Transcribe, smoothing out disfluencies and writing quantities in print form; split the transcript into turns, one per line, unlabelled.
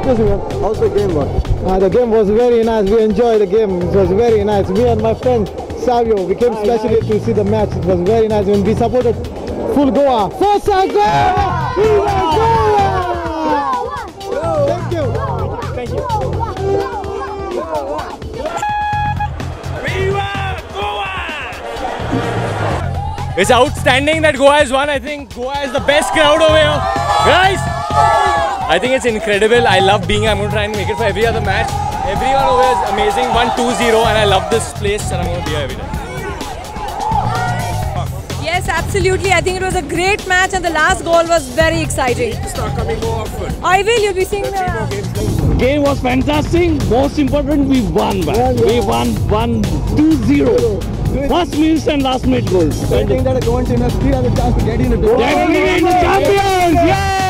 Excuse me, how's the game was?
The game was very nice. We enjoyed the game. It was very nice. Me and my friend Savio, we came specially to see the match. It was very nice. When we supported full Goa. Forza Goa! Viva Goa! Thank you.
Thank you. Viva Goa! It's outstanding that Goa has won. I think Goa is the best crowd over here. Guys! I think it's incredible. I love being here. I'm going to try and make it for every other match. Everyone over here is amazing. 1-2-0 and I love this place and I'm going to be here every day.
Yes, absolutely. I think it was a great match and the last goal was very exciting.
You need to start coming more often.
I will. You'll be seeing
The game was fantastic. Most important, we won. We won 1-2-0. First minutes and last minute goals.
I think that a Goan team has 3 other chance to get in the door.
Definitely champions! Yeah!